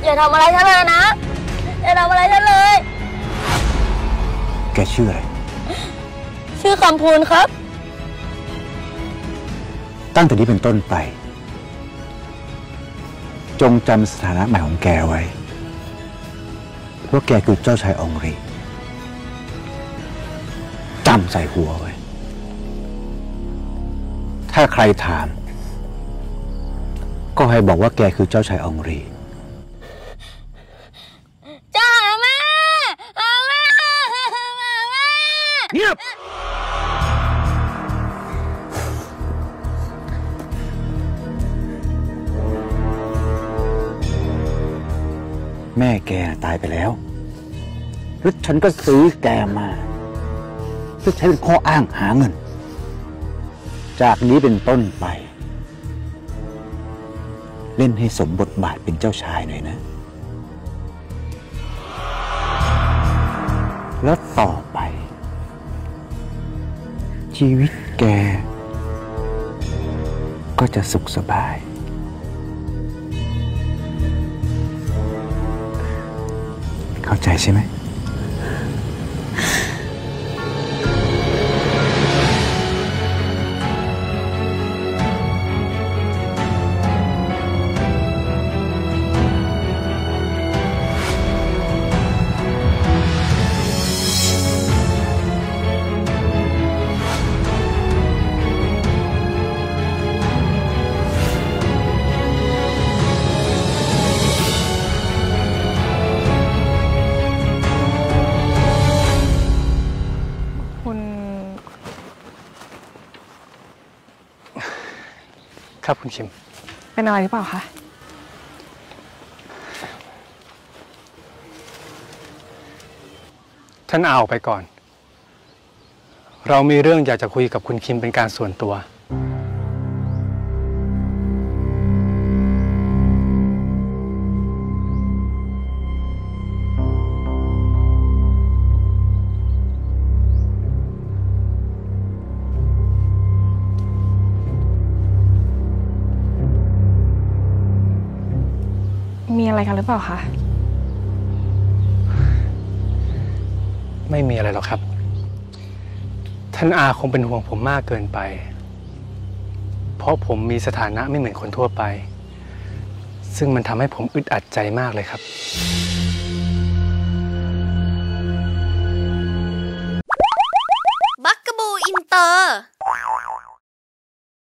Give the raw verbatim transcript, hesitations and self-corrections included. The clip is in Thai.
อย่าทำอะไรฉันเลยนะอย่าทำอะไรฉันเลยแกชื่ออะไรชื่อคำพูนครับตั้งแต่นี้เป็นต้นไปจงจำสถานะใหม่ของแกไว้ว่าแกคือเจ้าชายองรีจำใส่หัวไว้ถ้าใครถามก็ให้บอกว่าแกคือเจ้าชายองรีจ้าแม่แม่แม่เงียบแม่แกตายไปแล้วแล้วฉันก็ซื้อแกมาเพื่อใช้เป็นข้ออ้างหาเงินจากนี้เป็นต้นไปเล่นให้สมบทบาทเป็นเจ้าชายหน่อยนะแล้วต่อไปชีวิตแกก็จะสุขสบายเข้าใจใช่ไหมครับคุณคิมเป็นอะไรหรือเปล่าคะท่านเอาไปก่อนเรามีเรื่องอยากจะคุยกับคุณคิมเป็นการส่วนตัวมีอะไรกันหรือเปล่าคะไม่มีอะไรหรอกครับท่านอาคงเป็นห่วงผมมากเกินไปเพราะผมมีสถานะไม่เหมือนคนทั่วไปซึ่งมันทำให้ผมอึดอัดใจมากเลยครับ